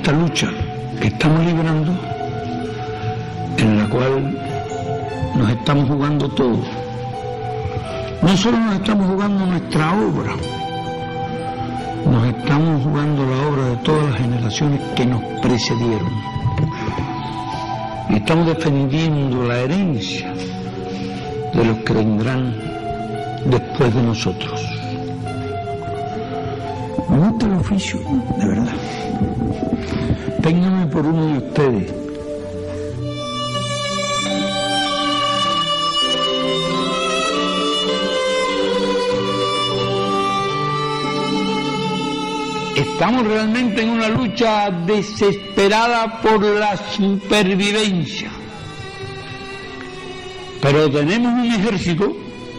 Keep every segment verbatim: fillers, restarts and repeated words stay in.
esta lucha que estamos librando, en la cual nos estamos jugando todo. No solo nos estamos jugando nuestra obra, nos estamos jugando la obra de todas las generaciones que nos precedieron. Y estamos defendiendo la herencia de los que vendrán después de nosotros. Me gusta el oficio, de verdad. Ténganme por uno de ustedes. Estamos realmente en una lucha desesperada por la supervivencia. Pero tenemos un ejército,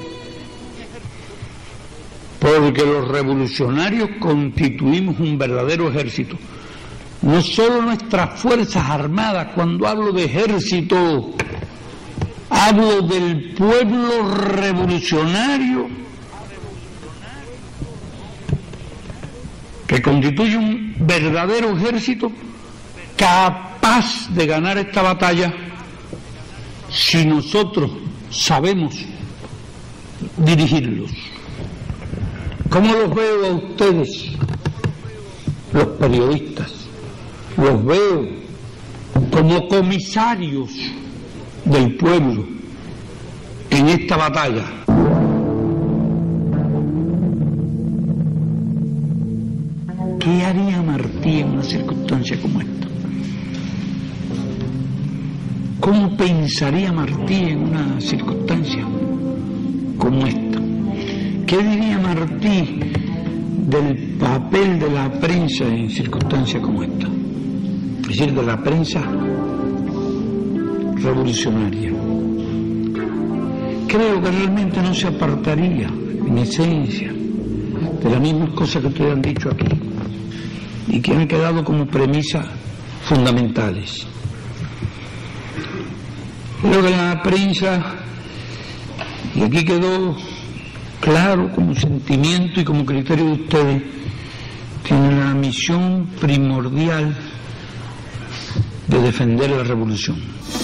porque los revolucionarios constituimos un verdadero ejército. No solo nuestras fuerzas armadas, cuando hablo de ejército, hablo del pueblo revolucionario, que constituye un verdadero ejército capaz de ganar esta batalla si nosotros sabemos dirigirlos. ¿Cómo los veo a ustedes, los periodistas? Los veo como comisarios del pueblo en esta batalla. ¿Qué haría Martí en una circunstancia como esta? ¿Cómo pensaría Martí en una circunstancia como esta? ¿Qué diría Martí del papel de la prensa en circunstancias como esta? Es decir, de la prensa revolucionaria. Creo que realmente no se apartaría, en esencia, de las mismas cosas que ustedes han dicho aquí y que han quedado como premisas fundamentales. Creo que la prensa, y aquí quedó claro como sentimiento y como criterio de ustedes, tiene la misión primordial de defender la revolución.